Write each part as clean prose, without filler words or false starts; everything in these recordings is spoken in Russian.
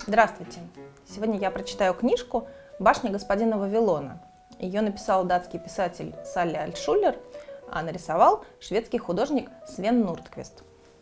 Здравствуйте! Сегодня я прочитаю книжку «Башня господина Вавилона». Ее написал датский писатель Салли Альтшулер, а нарисовал шведский художник Свен Нордквист.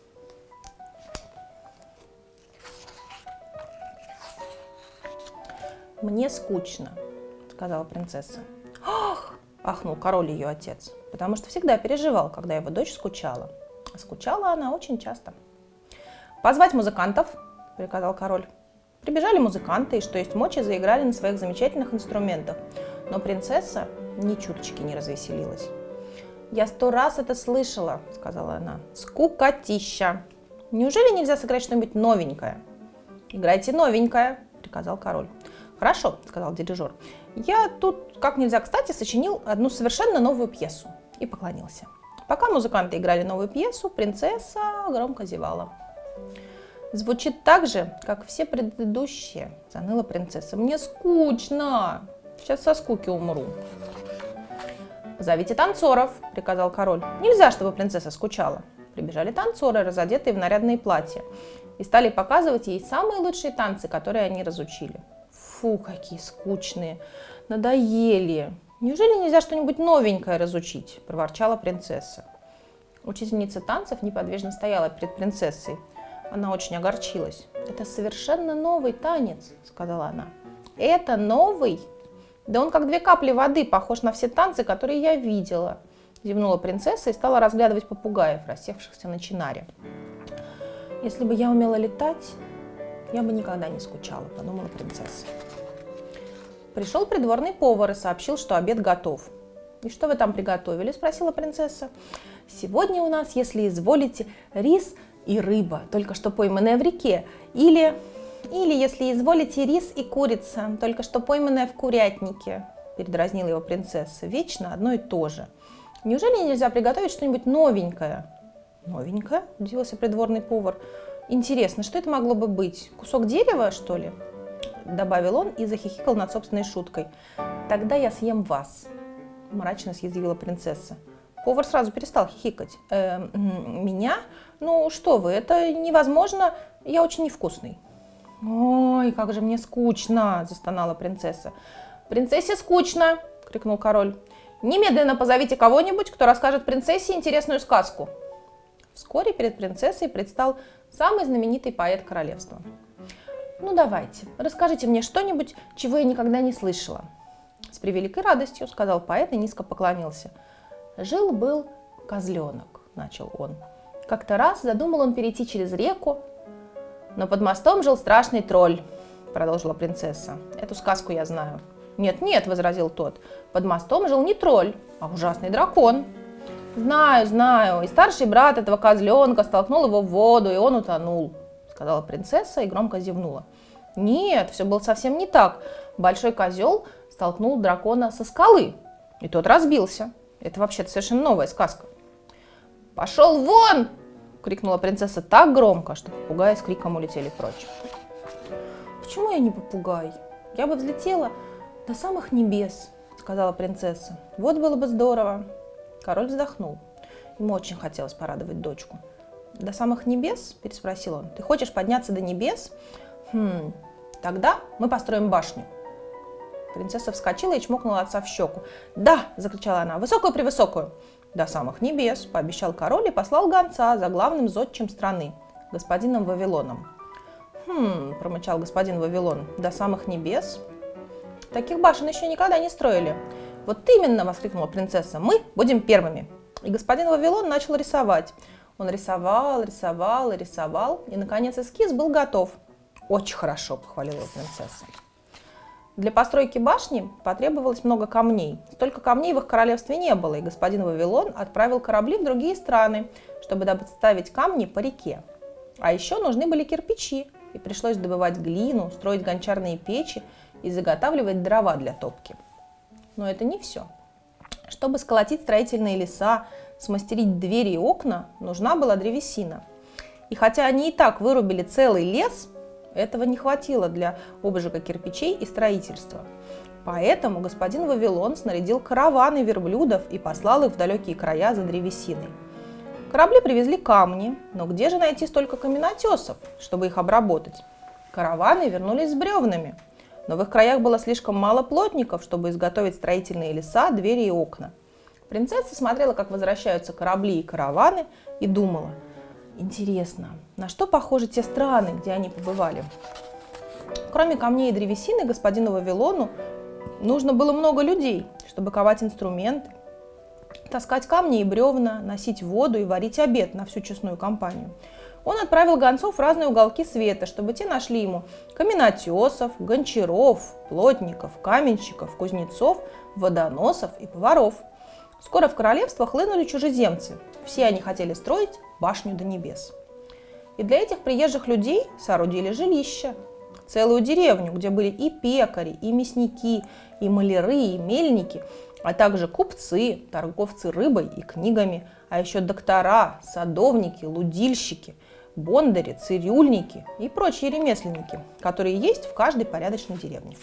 «Мне скучно», — сказала принцесса. «Ах!» — ахнул король, ее отец, потому что всегда переживал, когда его дочь скучала. А скучала она очень часто. «Позвать музыкантов», — приказал король. Прибежали музыканты и, что есть мочи, заиграли на своих замечательных инструментах. Но принцесса ни чуточки не развеселилась. «Я 100 раз это слышала», — сказала она. «Скукотища! Неужели нельзя сыграть что-нибудь новенькое?» «Играйте новенькое», — приказал король. «Хорошо», — сказал дирижер. «Я тут как нельзя кстати сочинил одну совершенно новую пьесу». И поклонился. Пока музыканты играли новую пьесу, принцесса громко зевала. «Звучит так же, как все предыдущие», — заныла принцесса. «Мне скучно. Сейчас со скуки умру». «Позовите танцоров», — приказал король. «Нельзя, чтобы принцесса скучала». Прибежали танцоры, разодетые в нарядные платья, и стали показывать ей самые лучшие танцы, которые они разучили. «Фу, какие скучные! Надоели! Неужели нельзя что-нибудь новенькое разучить?» — проворчала принцесса. Учительница танцев неподвижно стояла перед принцессой. Она очень огорчилась. «Это совершенно новый танец», — сказала она. «Это новый? Да он как 2 капли воды, похож на все танцы, которые я видела», — зевнула принцесса и стала разглядывать попугаев, рассевшихся на чинаре. «Если бы я умела летать, я бы никогда не скучала», — подумала принцесса. Пришел придворный повар и сообщил, что обед готов. «И что вы там приготовили?» — спросила принцесса. «Сегодня у нас, если изволите, рис и рыба, только что пойманная в реке, или, если изволите, рис и курица, только что пойманная в курятнике», — передразнила его принцесса. «Вечно одно и то же. Неужели нельзя приготовить что-нибудь новенькое?» «Новенькое?» — удивился придворный повар. «Интересно, что это могло бы быть? Кусок дерева, что ли?» — добавил он и захихикал над собственной шуткой. «Тогда я съем вас», — мрачно съязвила принцесса. Повар сразу перестал хихикать. «Меня? Ну что вы, это невозможно, я очень невкусный». «Ой, как же мне скучно!» – застонала принцесса. «Принцессе скучно!» – крикнул король. «Немедленно позовите кого-нибудь, кто расскажет принцессе интересную сказку». Вскоре перед принцессой предстал самый знаменитый поэт королевства. «Ну давайте, расскажите мне что-нибудь, чего я никогда не слышала». «С превеликой радостью», – сказал поэт и низко поклонился. «Жил-был козленок», – начал он. Как-то раз задумал он перейти через реку, но под мостом жил страшный тролль, продолжила принцесса. «Эту сказку я знаю». «Нет-нет», – возразил тот, – «под мостом жил не тролль, а ужасный дракон». «Знаю, знаю, и старший брат этого козленка столкнул его в воду, и он утонул», – сказала принцесса и громко зевнула. «Нет, все было совсем не так. Большой козел столкнул дракона со скалы, и тот разбился. Это вообще-то совершенно новая сказка». «Пошел вон!» — крикнула принцесса так громко, что попугаи с криком улетели прочь. «Почему я не попугай? Я бы взлетела до самых небес», — сказала принцесса. «Вот было бы здорово». Король вздохнул. Ему очень хотелось порадовать дочку. «До самых небес?» — переспросил он. «Ты хочешь подняться до небес? Тогда мы построим башню». Принцесса вскочила и чмокнула отца в щеку. «Да!» – закричала она. «Высокую-превысокую!» «До самых небес!» – пообещал король и послал гонца за главным зодчим страны, господином Вавилоном. Промычал господин Вавилон. «До самых небес? Таких башен еще никогда не строили». «Вот именно!» – воскликнула принцесса. «Мы будем первыми!» И господин Вавилон начал рисовать. Он рисовал, рисовал и рисовал, и, наконец, эскиз был готов. «Очень хорошо!» – похвалила его принцесса. Для постройки башни потребовалось много камней. Столько камней в их королевстве не было, и господин Вавилон отправил корабли в другие страны, чтобы доставить камни по реке. А еще нужны были кирпичи, и пришлось добывать глину, строить гончарные печи и заготавливать дрова для топки. Но это не все. Чтобы сколотить строительные леса, смастерить двери и окна, нужна была древесина. И хотя они и так вырубили целый лес, этого не хватило для обжига кирпичей и строительства. Поэтому господин Вавилон снарядил караваны верблюдов и послал их в далекие края за древесиной. Корабли привезли камни, но где же найти столько каменотесов, чтобы их обработать? Караваны вернулись с бревнами, но в их краях было слишком мало плотников, чтобы изготовить строительные леса, двери и окна. Принцесса смотрела, как возвращаются корабли и караваны, и думала: интересно, на что похожи те страны, где они побывали? Кроме камней и древесины, господину Вавилону нужно было много людей, чтобы ковать инструменты, таскать камни и бревна, носить воду и варить обед на всю честную компанию. Он отправил гонцов в разные уголки света, чтобы те нашли ему каменотесов, гончаров, плотников, каменщиков, кузнецов, водоносов и поваров. Скоро в королевство хлынули чужеземцы. Все они хотели строить башню до небес. И для этих приезжих людей соорудили жилища, целую деревню, где были и пекари, и мясники, и маляры, и мельники, а также купцы, торговцы рыбой и книгами, а еще доктора, садовники, лудильщики, бондари, цирюльники и прочие ремесленники, которые есть в каждой порядочной деревне.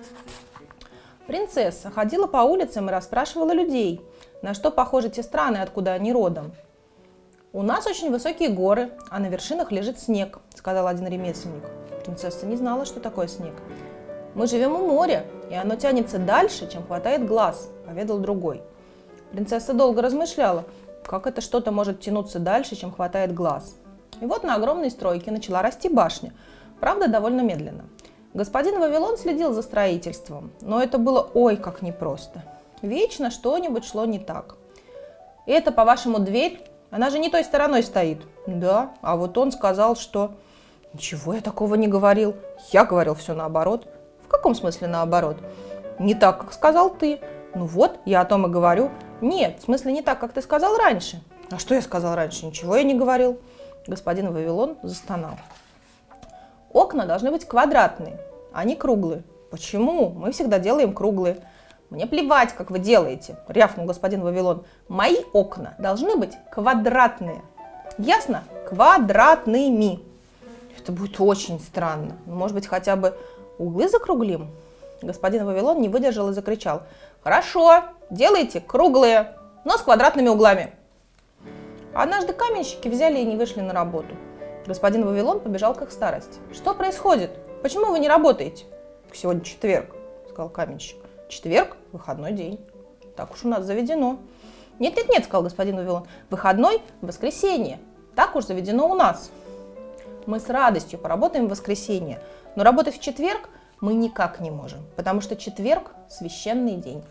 Принцесса ходила по улицам и расспрашивала людей, на что похожи те страны, откуда они родом. «У нас очень высокие горы, а на вершинах лежит снег», — сказал один ремесленник. Принцесса не знала, что такое снег. «Мы живем у моря, и оно тянется дальше, чем хватает глаз», — поведал другой. Принцесса долго размышляла, как это что-то может тянуться дальше, чем хватает глаз. И вот на огромной стройке начала расти башня, правда, довольно медленно. Господин Вавилон следил за строительством, но это было ой как непросто. Вечно что-нибудь шло не так. «Это, по-вашему, дверь? Она же не той стороной стоит». «Да, а вот он сказал, что...» «Ничего я такого не говорил. Я говорил все наоборот». «В каком смысле наоборот?» «Не так, как сказал ты». «Ну вот, я о том и говорю». «Нет, в смысле не так, как ты сказал раньше». «А что я сказал раньше? Ничего я не говорил». Господин Вавилон застонал. «Окна должны быть квадратные, а не круглые». «Почему? Мы всегда делаем круглые». «Мне плевать, как вы делаете», — рявкнул господин Вавилон. «Мои окна должны быть квадратные. Ясно? Квадратными». «Это будет очень странно. Может быть, хотя бы углы закруглим?» Господин Вавилон не выдержал и закричал: «Хорошо, делайте круглые, но с квадратными углами». Однажды каменщики взяли и не вышли на работу. Господин Вавилон побежал к их старости. «Что происходит? Почему вы не работаете?» «Сегодня четверг», — сказал каменщик. «Четверг – выходной день. Так уж у нас заведено». «Нет-нет-нет», – сказал господин Вавилон, – «выходной – воскресенье. Так уж заведено у нас. Мы с радостью поработаем в воскресенье, но работать в четверг мы никак не можем, потому что четверг – священный день».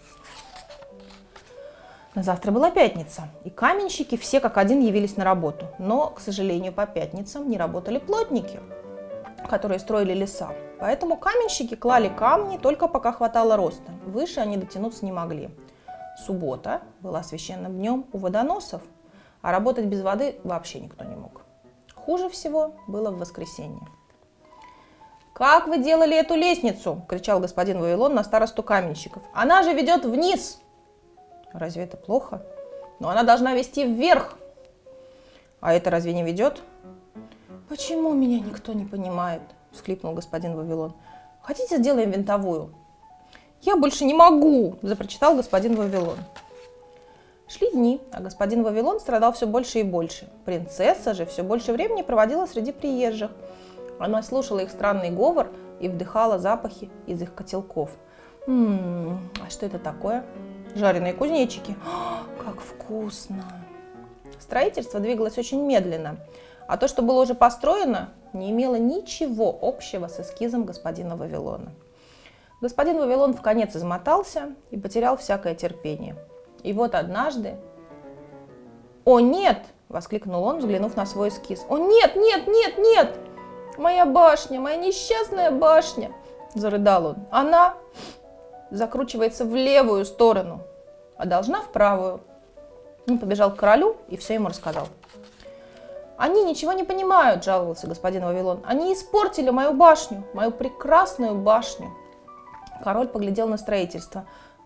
На завтра была пятница, и каменщики все как один явились на работу. Но, к сожалению, по пятницам не работали плотники, которые строили леса. Поэтому каменщики клали камни только пока хватало роста. Выше они дотянуться не могли. Суббота была священным днем у водоносов, а работать без воды вообще никто не мог. Хуже всего было в воскресенье. «Как вы делали эту лестницу?» – кричал господин Вавилон на старосту каменщиков. «Она же ведет вниз!» «Разве это плохо?» «Но она должна вести вверх!» «А это разве не ведет?» «Почему меня никто не понимает?» – всхлипнул господин Вавилон. «Хотите, сделаем винтовую?» «Я больше не могу!» – запрочитал господин Вавилон. Шли дни, а господин Вавилон страдал все больше и больше. Принцесса же все больше времени проводила среди приезжих. Она слушала их странный говор и вдыхала запахи из их котелков. А что это такое? Жареные кузнечики. Как вкусно! Строительство двигалось очень медленно, а то, что было уже построено, не имело ничего общего с эскизом господина Вавилона. Господин Вавилон вконец измотался и потерял всякое терпение. И вот однажды... «О, нет!» – воскликнул он, взглянув на свой эскиз. «О, нет, нет, нет, нет! Моя башня, моя несчастная башня!» – зарыдал он. «Она закручивается в левую сторону, а должна в правую». Он побежал к королю и все ему рассказал. «Они ничего не понимают», – жаловался господин Вавилон. «Они испортили мою башню, мою прекрасную башню». Король поглядел на строительство.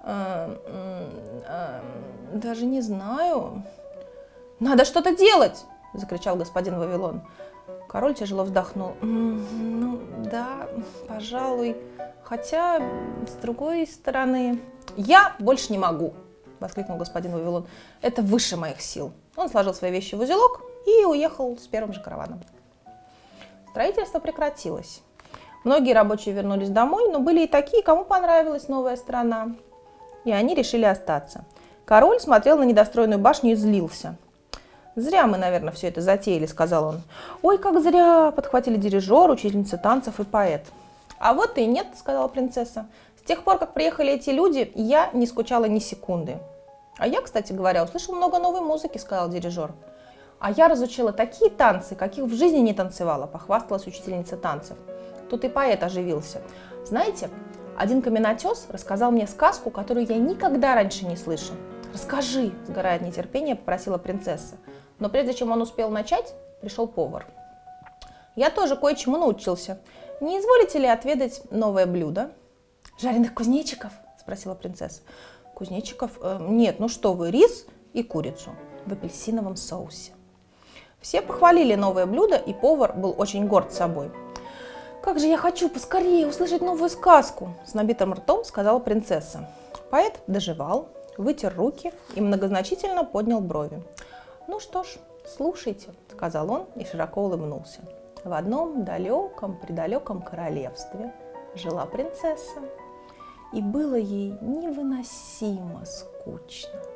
«Даже не знаю». «Надо что-то делать!» – закричал господин Вавилон. Король тяжело вздохнул. «Ну, да, пожалуй. Хотя, с другой стороны...» «Я больше не могу!» – воскликнул господин Вавилон. «Это выше моих сил». Он сложил свои вещи в узелок и уехал с первым же караваном. Строительство прекратилось. Многие рабочие вернулись домой, но были и такие, кому понравилась новая страна. И они решили остаться. Король смотрел на недостроенную башню и злился. «Зря мы, наверное, все это затеяли», — сказал он. «Ой, как зря!» — подхватили дирижер, учительница танцев и поэт. «А вот и нет», — сказала принцесса. «С тех пор, как приехали эти люди, я не скучала ни секунды». «А я, кстати говоря, услышал много новой музыки», — сказал дирижер. «А я разучила такие танцы, каких в жизни не танцевала», — похвасталась учительница танцев. Тут и поэт оживился. «Знаете, один каменотес рассказал мне сказку, которую я никогда раньше не слышал». «Расскажи», — сгорая от нетерпения, попросила принцесса. Но прежде чем он успел начать, пришел повар. «Я тоже кое-чему научился. Не изволите ли отведать новое блюдо?» «Жареных кузнечиков?» — спросила принцесса. «Кузнечиков? Нет, ну что вы, рис и курицу в апельсиновом соусе». Все похвалили новое блюдо, и повар был очень горд собой. «Как же я хочу поскорее услышать новую сказку!» — с набитым ртом сказала принцесса. Поэт дожевал, вытер руки и многозначительно поднял брови. «Ну что ж, слушайте», — сказал он и широко улыбнулся. В одном далеком-предалеком королевстве жила принцесса, и было ей невыносимо скучно.